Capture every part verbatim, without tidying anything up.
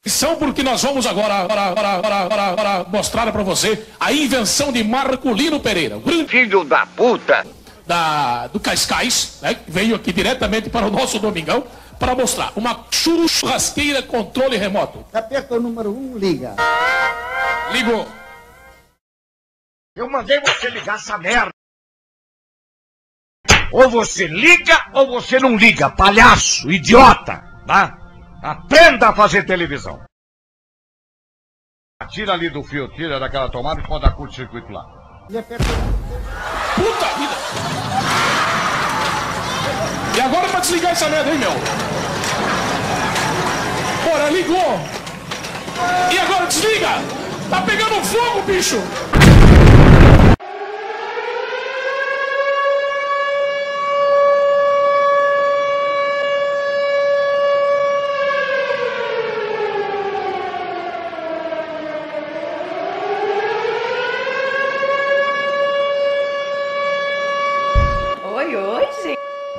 São porque nós vamos agora, agora, agora, agora, agora, agora mostrar para você a invenção de Marculino Pereira, o grande filho da puta da, do Cascais, né, que veio aqui diretamente para o nosso Domingão para mostrar uma churrasqueira controle remoto. Aperta o número um, liga. Ligou. Eu mandei você ligar essa merda. Ou você liga ou você não liga, palhaço, idiota, tá? Aprenda a fazer televisão. Tira ali do fio, tira daquela tomada e pode dar curto-circuito lá. Puta vida! E agora pra desligar essa merda, hein, meu? Bora, ligou! E agora desliga! Tá pegando fogo, bicho! Oi, oi, gente.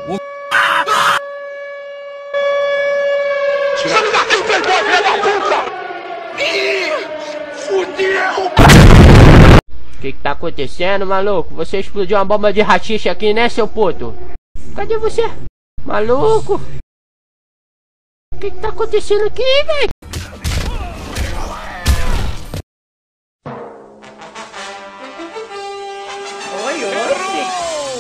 Você não bateu o playboy, filha da puta! Ih, fudeu! O que que tá acontecendo, maluco? Você explodiu uma bomba de rachixe aqui, né, seu puto? Cadê você? Maluco? O que que tá acontecendo aqui, velho? Oi, oi, gente.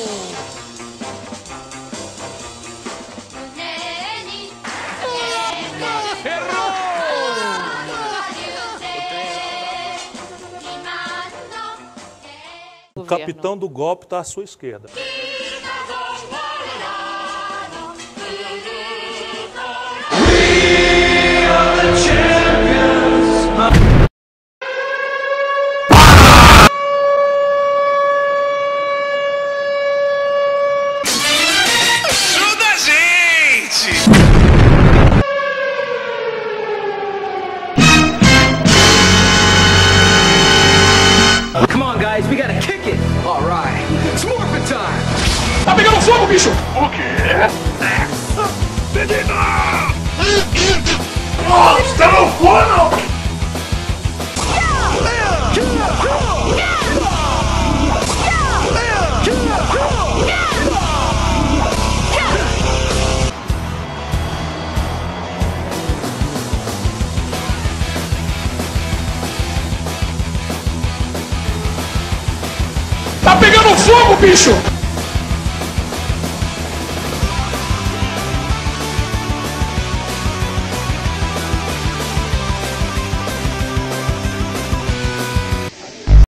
O capitão do golpe está à sua esquerda. Ajuda a gente! Come on, guys, we gotta kick it. All right, it's morphin' time. Tá pegando fogo, bicho! O quê? Menina! Nossa, não foi, não! Tá pegando fogo, bicho!